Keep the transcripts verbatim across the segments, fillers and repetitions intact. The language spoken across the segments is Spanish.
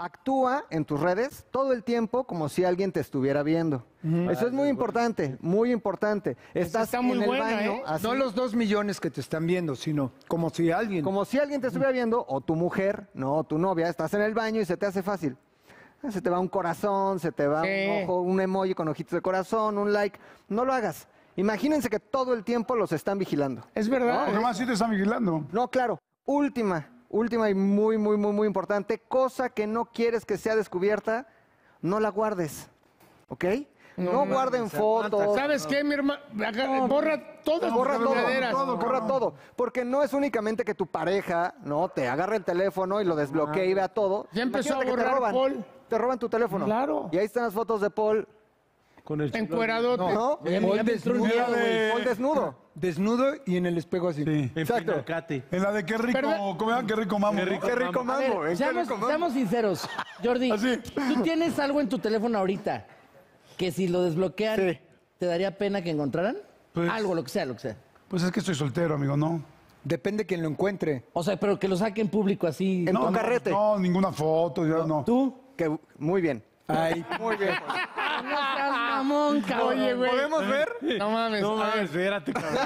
actúa en tus redes todo el tiempo como si alguien te estuviera viendo. Uh-huh. Eso es muy importante, muy importante. Estás está muy en el buena, baño, ¿eh? así, No los dos millones que te están viendo, sino como si alguien... como si alguien te estuviera viendo, o tu mujer, no, o tu novia, estás en el baño y se te hace fácil. Se te va un corazón, se te va Sí. un ojo, un emoji con ojitos de corazón, un like. No lo hagas. Imagínense que todo el tiempo los están vigilando. Es verdad. Porque más sí te están vigilando. No, claro. Última, última y muy, muy, muy, muy importante. Cosa que no quieres que sea descubierta, no la guardes. ¿Ok? No, No, guarden no, fotos. ¿Sabes qué, mi hermano? Borra todas Borra tus todo, verdaderas. todo, borra todo. Porque no es únicamente que tu pareja, ¿no? Te agarre el teléfono y lo desbloquee y vea todo. Ya empezó Imagínate a que te borrar roban, Paul. Te roban tu teléfono. Claro. Y ahí están las fotos de Paul. Con el Encueradote. ¿No? Paul desnudo, Mira de- Paul desnudo. desnudo y en el espejo así. Sí. En Exacto. Pinacate. En la de qué rico, ¿Verdad? ¿cómo era? Qué rico mambo. Qué rico. Qué rico A mambo. ver, ¿eh? Qué seamos, rico mambo. seamos sinceros. Jordi, Así. ¿tú tienes algo en tu teléfono ahorita que si lo desbloquean, Sí. te daría pena que encontraran? Pues- Algo, lo que sea, lo que sea. Pues es que estoy soltero, amigo, ¿no? Depende quién lo encuentre. O sea, pero que lo saque en público así. En no, tu no, carrete. No, ninguna foto, ya no. ¿Tú? Que, muy bien. Ay, Muy bien. No seas mamón, cabrón. Oye, güey. ¿Podemos ver? No mames. No a ver. mames, espérate, cabrón.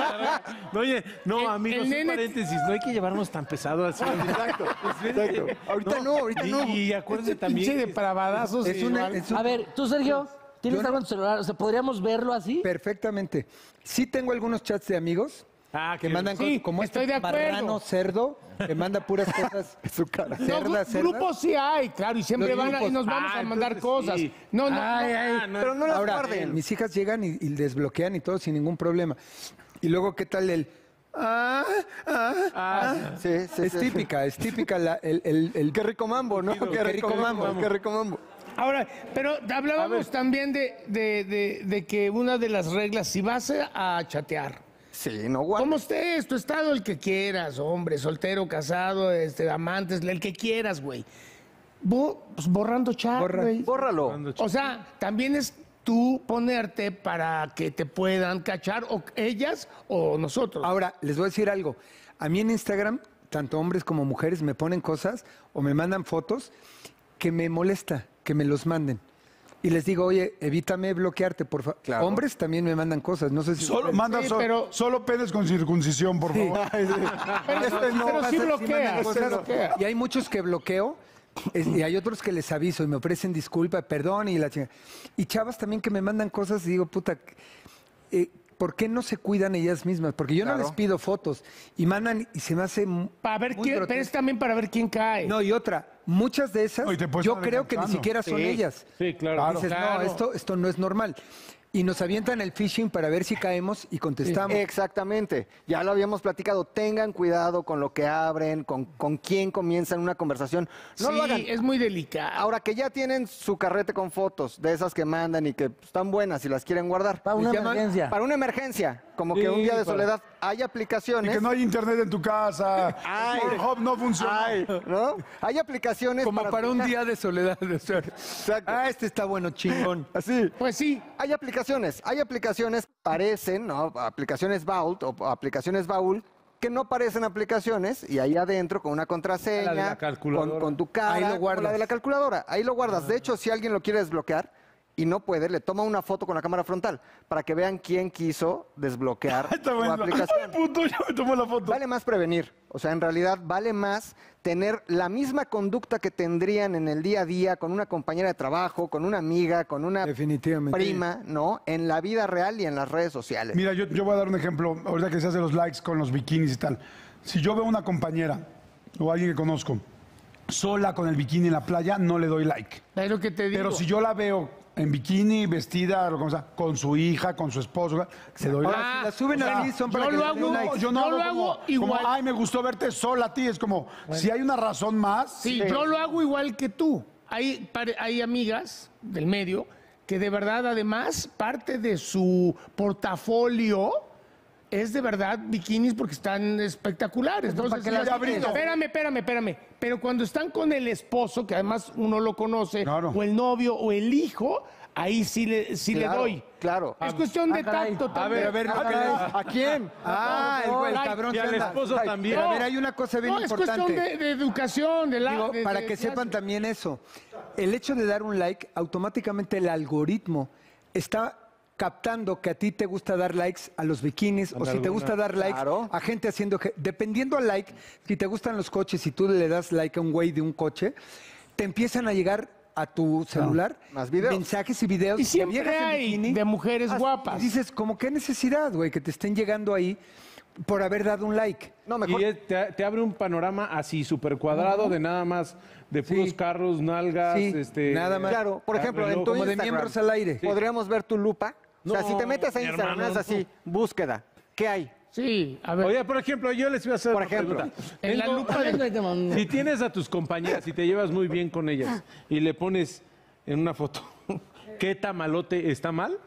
No, oye, no, El- amigos, el un nene- paréntesis, no hay que llevarnos tan pesado así. Exacto, exacto. Ahorita no, ahorita y, no. Y acuérdense Pinche también. depravadazos. es, una, igual. es un- A ver, tú, Sergio, ¿tienes Yo no- algo en tu celular? O sea, ¿podríamos verlo así? perfectamente. Sí tengo algunos chats de amigos Ah, que que mandan sí, cosas como estoy este de acuerdo. marrano cerdo que manda puras cosas Su cara. No, cerdas, gru- cerdas. grupos sí hay, claro, y siempre Los van a, y grupos. nos vamos Ah, a mandar entonces cosas. sí. No, no, Ay, no. ay, no. Pero no las Ahora, guarden. mis hijas llegan y, y desbloquean y todo sin ningún problema. Y luego, ¿qué tal el...? Ah, ah, ah? Sí, sí, es sí, típica, es típica la, el, el, el- Qué rico mambo, ¿no? Qué rico mambo. Qué rico mambo. Ahora, pero hablábamos también de, de, de, de que una de las reglas, si vas a chatear, Sí, no guarden. ¿cómo estés? Tu estado, el que quieras, hombre, soltero, casado, este, amantes, el que quieras, güey. Bo- pues, borrando chat, Borra. güey. Bórralo. O sea, también es tú ponerte para que te puedan cachar, o ellas o nosotros. Ahora, les voy a decir algo. A mí en Instagram, tanto hombres como mujeres me ponen cosas o me mandan fotos que me molesta que me los manden. Y les digo, oye, evítame bloquearte, por favor. Claro. Hombres también me mandan cosas, no sé si... Solo, manda Sí, so- pero- solo penes con circuncisión, por favor. pero, Este no, pero sí Pasa, bloquea, mandan sí cosas, bloquea. y hay muchos que bloqueo, es- y hay otros que les aviso y me ofrecen disculpa, perdón y la chingada. Y chavas también que me mandan cosas y digo, puta, eh, ¿por qué no se cuidan ellas mismas? Porque yo Claro. no les pido fotos y mandan y se me hace m- Para ver muy quién, pero grotesco. es también para ver quién cae. No, y otra, muchas de esas Oye, te puedes yo estar creo que ni enganchando. siquiera son Sí. ellas. Sí, claro. Dices, claro. no, esto, esto no es normal. Y nos avientan el phishing para ver si caemos y contestamos. Exactamente. Ya lo habíamos platicado. Tengan cuidado con lo que abren, con, con quién comienzan una conversación. No sí, lo hagan. es muy delicado. Ahora que ya tienen su carrete con fotos de esas que mandan y que están buenas y las quieren guardar. Para una Les llaman- emergencia. Para una emergencia, como que Sí, un día de para- soledad, hay Y aplicaciones. que no hay internet en tu casa. Ay. Pornhub no funciona. Ay, ¿no? Hay aplicaciones Como para, un buscar- día de soledad. o sea, Exacto. ah, este está bueno, chingón. Así. Pues sí, Hay aplicaciones, hay aplicaciones, parecen, ¿no? Aplicaciones Vault o aplicaciones Baúl, que no parecen aplicaciones y ahí adentro con una contraseña, La de la calculadora. con, con tu cara, Ahí lo con guardas. la de la calculadora, ahí lo guardas. De hecho, si alguien lo quiere desbloquear y no puede, le toma una foto con la cámara frontal para que vean quién quiso desbloquear Está tu bueno. aplicación. Ay, puto, ya me tomó la foto. Vale más prevenir, o sea, en realidad vale más tener la misma conducta que tendrían en el día a día con una compañera de trabajo, con una amiga, con una Definitivamente. prima, ¿no? En la vida real y en las redes sociales. Mira, yo, yo voy a dar un ejemplo, ahorita que se hace los likes con los bikinis y tal. Si yo veo una compañera o alguien que conozco sola con el bikini en la playa, no le doy like. es lo que te digo. Pero si yo la veo en bikini, vestida, o como sea, con su hija, con su esposo, se doy like. Ah, Si la suben o sea, ahí son para yo que lo le den hago, likes. Yo no, yo hago lo como, hago igual. como, ay, me gustó verte sola a ti. Es como, si hay una razón más. Sí, yo lo hago igual que tú. Hay, pare- hay amigas del medio que de verdad, además, parte de su portafolio es de verdad bikinis porque están espectaculares. ¿para Entonces, qué las espérame, abres? espérame, espérame, espérame. Pero cuando están con el esposo, que además uno lo conoce, Claro. o el novio, o el hijo, ahí sí le, sí Claro, le doy. claro. Es cuestión de caray. tacto A ver, también. a ver, Ah, ¿A quién? Ah, el, güey, el Ay, cabrón Y al se anda. esposo Ay, también. pero a ver, hay una cosa bien No, es importante. cuestión de, de educación, de la... Digo, de- para de- que de- sepan también eso, el hecho de dar un like, automáticamente el algoritmo está captando que a ti te gusta dar likes a los bikinis o si te gusta dar likes Claro. a gente haciendo... que- Dependiendo al like, si te gustan los coches y tú le das like a un güey de un coche, te empiezan a llegar a tu celular Más videos. mensajes y videos Y de siempre viejas en hay bikini. de mujeres Ah, guapas. Y dices, como qué necesidad, güey, que te estén llegando ahí por haber dado un like. No, mejor. Y es- te, te abre un panorama así súper cuadrado de nada más de puros Sí. carros, nalgas, Sí, este. nada más. Claro, por ejemplo, en reloj. tu como de Instagram, miembros al aire. podríamos ver tu lupa. O sea, No, si te metes a mi Instagram, hermano, es así, búsqueda. ¿Qué hay? Sí, a ver. Oye, por ejemplo, yo les iba a hacer Por una ejemplo, pregunta. en la Tengo- lupa de... Si tienes a tus compañeras y te llevas muy bien con ellas y le pones en una foto, ¿qué tamalote está mal?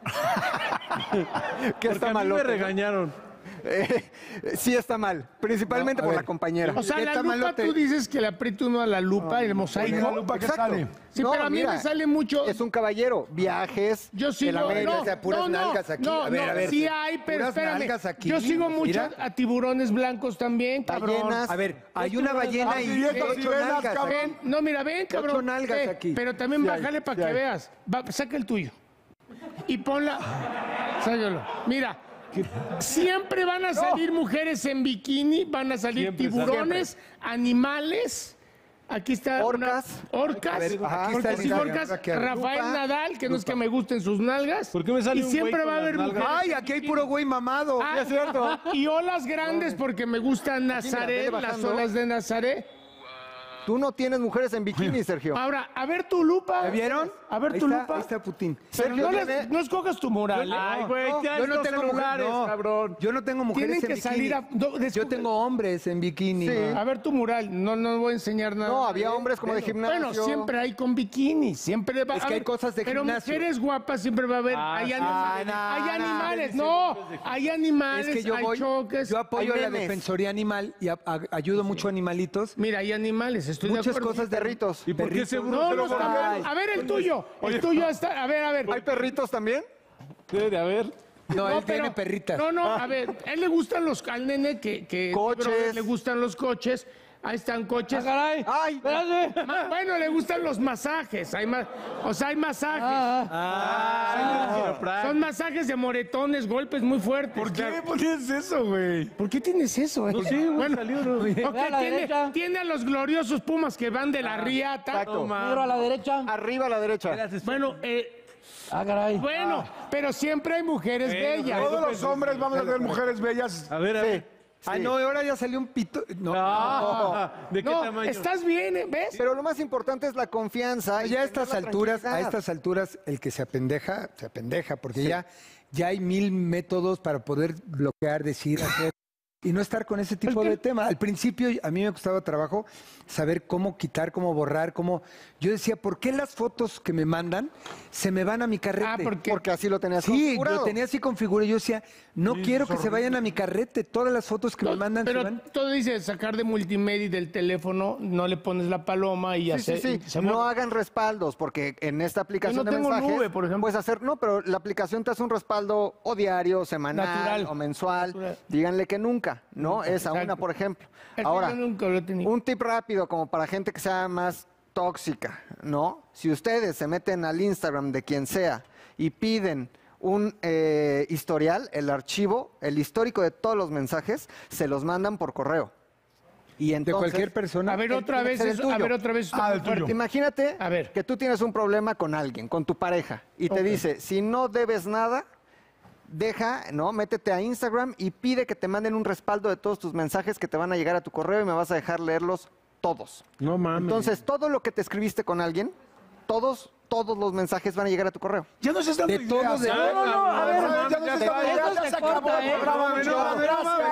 ¿Qué Porque está a mí malote, me no? regañaron. Eh, sí está mal, principalmente No, a por ver. la compañera. O sea, ¿Qué la tan lupa malote? tú dices que le aprieta uno a la lupa y el ¿Y mosaico. la lupa que Exacto. sale? Sí, No, pero a mí mira, me sale mucho... Es un caballero, viajes, Yo sigo, el América, no, o sea, puras no, no, nalgas aquí. no, A ver, no, a ver, sí hay, pero puras espérame. nalgas aquí. Yo sigo mucho Mira. a tiburones blancos también, cabrón. ballenas. A ver, hay una ballena Ah, y sí, estas ocho sirenas, nalgas. cabrón. Ven, no, mira, ven, cabrón. Ocho nalgas Ve, aquí. Pero también Sí hay, bájale para sí que hay. veas. Va, saca el tuyo. Y ponla. Sácalo. Mira. Siempre van a salir mujeres en bikini, van a salir Siempre, tiburones, animales. Aquí está. Orcas. una- orcas. A ver, Ajá. aquí está Orcas el y Instagram, orcas. aquí. Rafael Lupa. Nadal, que no es que me gusten sus nalgas. ¿Por qué me sale y un siempre güey va a con haber las mujeres. nalgas? Ay, aquí hay puro güey mamado. Ah, es cierto. Y olas grandes porque me gustan Nazaret, vele las bajando. olas de Nazaret. Tú no tienes mujeres en bikini, Sergio. Ahora, a ver tu lupa. ¿Me vieron? A ver Ahí tu está, lupa. Ahí está Putin. Pero Sergio no, les- tiene- no escogas tu mural. ¿eh? Ay, güey, ya yo no estos tengo celulares, mujeres, no. cabrón. Yo no tengo mujeres Tienen en que bikini. salir a- no, Yo descubre- tengo hombres en bikini. A ver tu mural. No, no voy a enseñar nada. No, había hombres como de gimnasio. Bueno, siempre hay con bikini, siempre va Es a que hay haber- cosas de pero gimnasio. mujeres guapas siempre va a haber. Ah, hay, sí. animales, Ah, hay no, animales, no. no, hay animales, Es que yo hay voy, choques. yo apoyo hay la memes. defensoría animal y a- a- ayudo mucho a animalitos. Mira, hay animales, estoy de Muchas acuerdo. cosas de Perritos. ¿Y por qué Perritos. seguro No, se no lo está borraron? mal. A ver el tuyo. El tuyo está. A ver, a ver. ¿Hay perritos también? Debe de haber. No, él No, pero- tiene perritas. No, no, a ver, a él le gustan los, al nene que, que Coches. brother, le gustan los coches. Ahí están coches. ¡Ah, caray! ¡Ay! Espérate. Ma- bueno, le gustan los masajes. Hay ma- o sea, hay masajes. Ah, Son masajes de moretones, golpes muy fuertes. ¿Por qué pones eso, güey? ¿Por qué tienes eso? eh? No sé, güey, bueno, salió, ¿no? ok, Ve a la tiene, derecha. tiene a los gloriosos Pumas que van de la riata. Exacto. Negro a la derecha. Arriba a la derecha. Bueno, eh, Ah, caray. bueno, pero siempre hay mujeres bellas. Todos los hombres vamos a tener mujeres bellas. A ver, a ver. Ah, no, ahora ya salió un pito. No, Ah, ¿de qué No, tamaño? estás bien, ¿eh? ¿ves? Pero lo más importante es la confianza. y ya a tener estas la alturas, a tranquilidad. estas alturas, el que se apendeja, se apendeja, porque ya, ya hay mil métodos para poder bloquear, decir, hacer. Y no estar con ese tipo de tema. Al principio a mí me costaba trabajo saber cómo quitar, cómo borrar, cómo... Yo decía, ¿por qué las fotos que me mandan se me van a mi carrete? Ah, porque Porque así lo tenías Sí, configurado. lo tenía así configurado. Yo decía, no quiero que se vayan a mi carrete. Todas las fotos que me mandan se pero van... todo dice sacar de multimedia y del teléfono, no le pones la paloma y ya Sí, sí, se, sí. se No mueve. hagan respaldos, porque en esta aplicación Yo no de tengo mensajes nube, por ejemplo. puedes hacer, no, pero la aplicación te hace un respaldo o diario, semanal Natural. o mensual. Natural. Díganle que nunca, ¿no? Esa Exacto. una, por ejemplo. Es que Ahora, yo nunca lo he tenido. un tip rápido como para gente que sea más tóxica, ¿no? Si ustedes se meten al Instagram de quien sea y piden un eh, historial, el archivo, el histórico de todos los mensajes, se los mandan por correo. Y De entonces, cualquier persona. A ver, otra tiene que vez, ser el eso, a tuyo. ver, otra vez. está Ah, muy el tuyo. fuerte. Imagínate A ver. que tú tienes un problema con alguien, con tu pareja, y te Ok. dice, si no debes nada, deja, ¿no? Métete a Instagram y pide que te manden un respaldo de todos tus mensajes que te van a llegar a tu correo y me vas a dejar leerlos todos. No mames. Entonces, todo lo que te escribiste con alguien, todos, todos los mensajes van a llegar a tu correo. Ya no se están De todo, de- No, no, no, a ver, a ver, ya no se Eso está se ya se acabó corta, el ¿eh? programa, No, muchas no, gracias. no, no,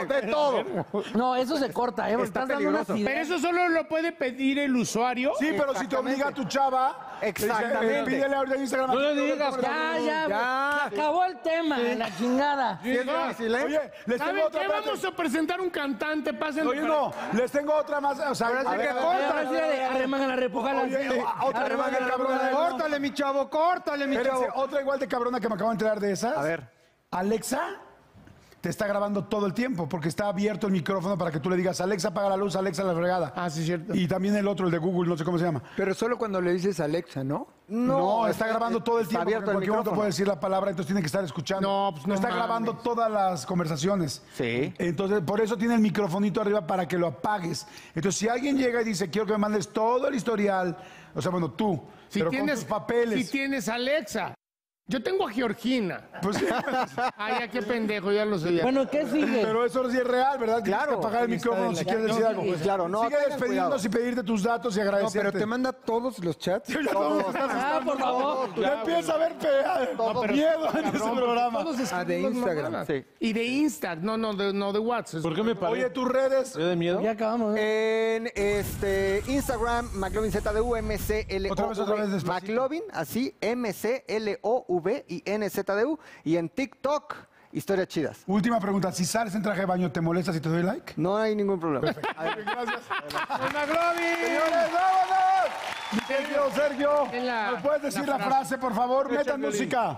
todo, de todo. No, eso se corta, ¿eh? Porque Está estás dando unas peligroso. Pero ideas. eso solo lo puede pedir el usuario. Sí, pero si te obliga a tu chava, te dice, Exactamente. eh, pídele ahorita en Instagram. No le digas, Ya, ya, Ya. se acabó el tema, la chingada. Sí, es difícil, ¿eh? Oye, les ¿Saben tengo otra. qué? espérate. Vamos a presentar un cantante, pasen. Oye, no, les tengo otra más. O sea, Ahora sí a ver, que a ver, corta. Ahora sí, de arremángala, repújala. Oye, otra Arremángala, hermana cabrona. repújala. Córtale, mi chavo, córtale, mi Espérense, chavo. otra igual de cabrona que me acabo de enterar de esas. A ver. Alexa te está grabando todo el tiempo porque está abierto el micrófono para que tú le digas, Alexa, apaga la luz, Alexa, la fregada. Ah, sí, cierto. Y también el otro, el de Google, no sé cómo se llama. Pero solo cuando le dices Alexa, ¿no? No, está grabando todo el está tiempo. Porque abierto en el cualquier momento micrófono. puede decir la palabra, entonces tiene que estar escuchando. No, pues no Está mames. grabando todas las conversaciones. Sí. Entonces, por eso tiene el microfonito arriba para que lo apagues. Entonces, si alguien llega y dice, quiero que me mandes todo el historial, o sea, bueno, tú, Si pero tienes, con tus papeles. si tienes Alexa. Yo tengo a Georgina. Pues sí, Ay, ya qué pendejo, ya lo sé. Ya. Bueno, ¿qué sigue? pero eso sí es real, ¿verdad? Tienes Claro. que apagar el micrófono si quieres decir no, algo. sí, Pues claro, no, Sigue tengan despediéndonos cuidado. y pedirte tus datos y No, agradecerte. pero te manda todos los chats. Ya todos estás Ah, asustando. por favor. Ya empieza a ver pe- Todo. miedo en ese Cabrón, programa. todos escriben Ah, de las Instagram. mamadas. Sí. Y de Insta, no, no, de, no de WhatsApp. ¿Por qué me paré? Oye, tus redes. ¿Yo de miedo? Ya acabamos. ¿eh? En este Instagram, McLovinZDU, M C L O V. Otra vez, otra vez, despacito. McLovin, así, M C L O V y N Z D U. Y en TikTok, historias chidas. Última pregunta. Si sales en traje de baño, ¿te molesta si te doy like? No hay ningún problema. Gracias. McLovin! Señores, vámonos. Mi querido Sergio, En la- ¿me puedes decir la la frase, por favor? Echa Metan el violín. música.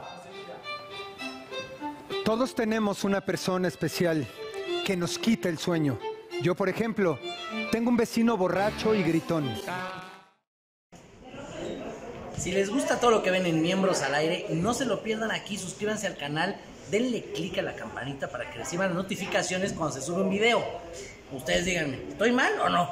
Todos tenemos una persona especial que nos quita el sueño. Yo, por ejemplo, tengo un vecino borracho y gritón. Si les gusta todo lo que ven en Miembros al Aire, no se lo pierdan aquí, suscríbanse al canal, denle click a la campanita para que reciban notificaciones cuando se sube un video. Ustedes díganme, ¿estoy mal o no?